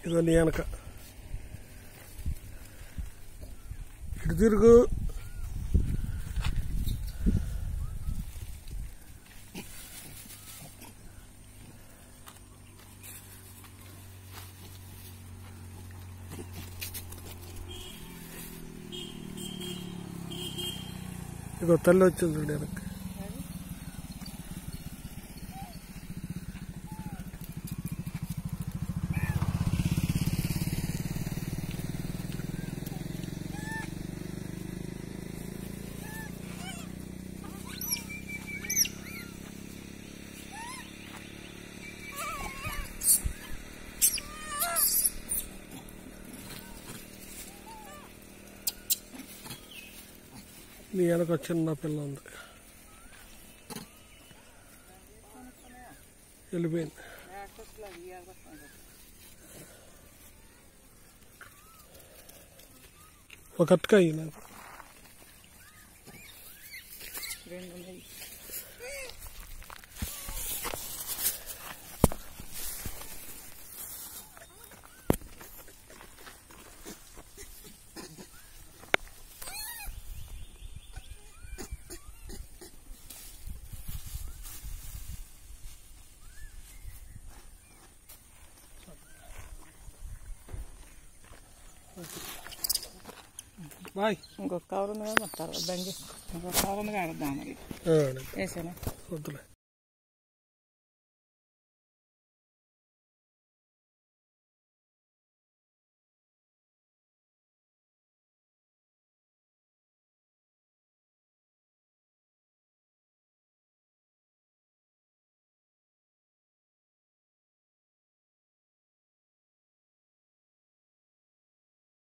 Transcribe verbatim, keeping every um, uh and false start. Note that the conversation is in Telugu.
ఇదో నీ వెనక ఇటు తిరుగు. ఇదో తల్లి వచ్చింది చూడు వెనక్కి. నీ వెనక చిన్న పిల్ల ఉంది, వెళ్ళిపోయింది. ఒక అట్టకాయ నాకు బాయ్. ఇంకొక కవర్ ఉంది కదా, తర్వాత బండి ఇంకొక కవర్ ఉంది కదా, వేసాను. వద్దులే.